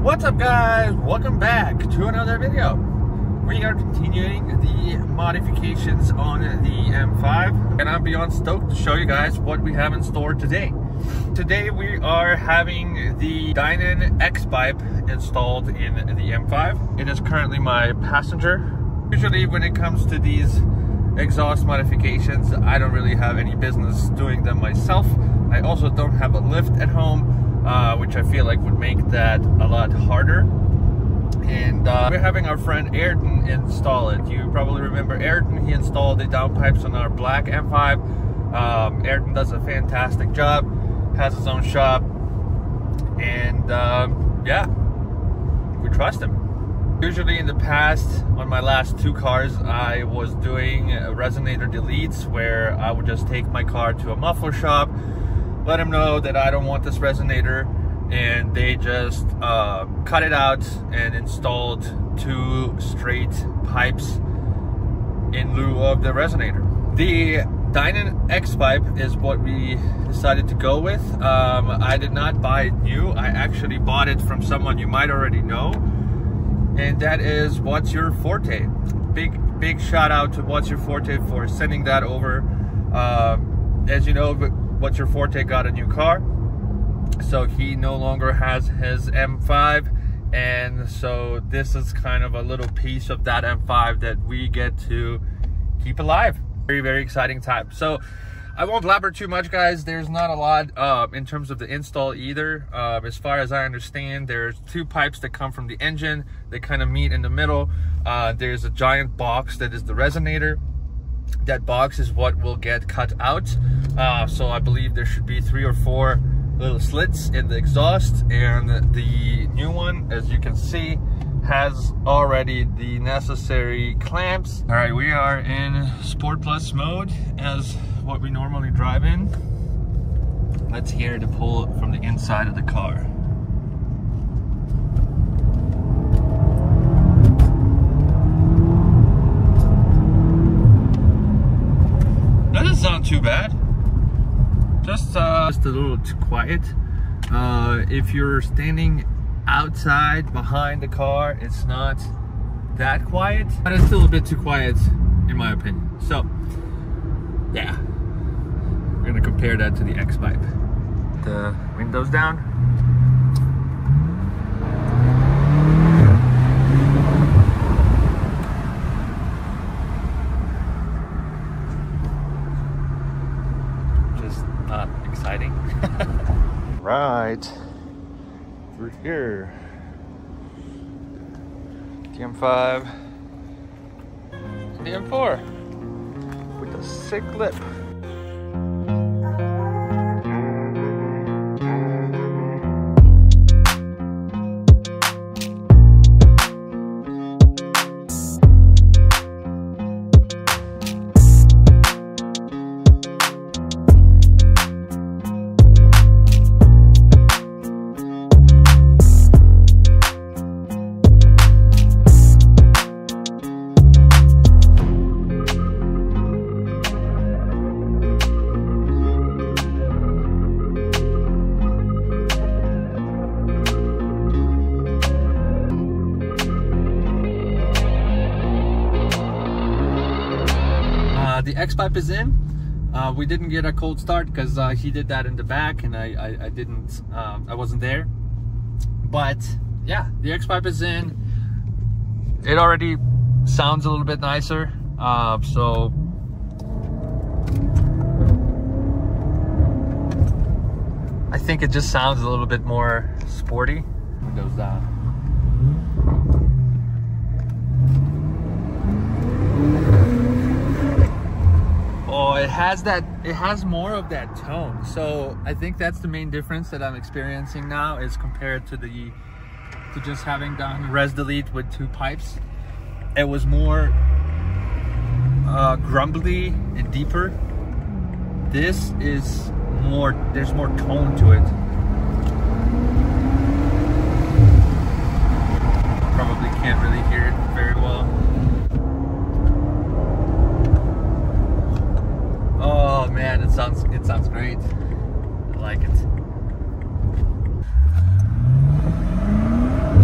What's up, guys? Welcome back to another video. We are continuing the modifications on the M5, and I'm beyond stoked to show you guys what we have in store today. Today we are having the Dinan X pipe installed in the M5. It is currently my passenger. Usually when it comes to these exhaust modifications, I don't really have any business doing them myself. I also don't have a lift at home, which I feel like would make that a lot harder. And we're having our friend Ayrton install it. You probably remember Ayrton. He installed the downpipes on our black M5. Ayrton does a fantastic job, has his own shop, and yeah, we trust him. Usually in the past, on my last two cars, I was doing resonator deletes where I would just take my car to a muffler shop, let them know that I don't want this resonator, and they just cut it out and installed two straight pipes in lieu of the resonator. The Dinan X pipe is what we decided to go with. I did not buy it new. I actually bought it from someone you might already know, and that is What's Your Forte. Big shout out to What's Your Forte for sending that over. As you know, What's Your Forte got a new car, so he no longer has his M5, and so this is kind of a little piece of that M5 that we get to keep alive. Very exciting time. So I won't blabber too much, guys. There's not a lot in terms of the install either. As far as I understand, there's two pipes that come from the engine. They kind of meet in the middle. There's a giant box that is the resonator. That box is what will get cut out. So I believe there should be 3 or 4 little slits in the exhaust, and the new one, as you can see, has already the necessary clamps. All right, we are in Sport Plus mode as what we normally drive in. Let's hear the pull from the inside of the car. Doesn't sound too bad. Just a little too quiet. If you're standing outside behind the car, it's not that quiet, but it's still a bit too quiet in my opinion. So yeah, we're gonna compare that to the X pipe. The windows down. Just not exciting. Right through here, the M5, the M4 with a sick lip. The X pipe is in. We didn't get a cold start because he did that in the back, and I didn't. I wasn't there. But yeah, the X pipe is in. It already sounds a little bit nicer. So I think it just sounds a little bit more sporty. Windows down. Oh, it has more of that tone. So I think that's the main difference that I'm experiencing now, is compared to just having done res delete with 2 pipes. It was more grumbly and deeper. This is more, there's more tone to it. Probably can't really hear it very well. Oh man, it sounds great. I like it.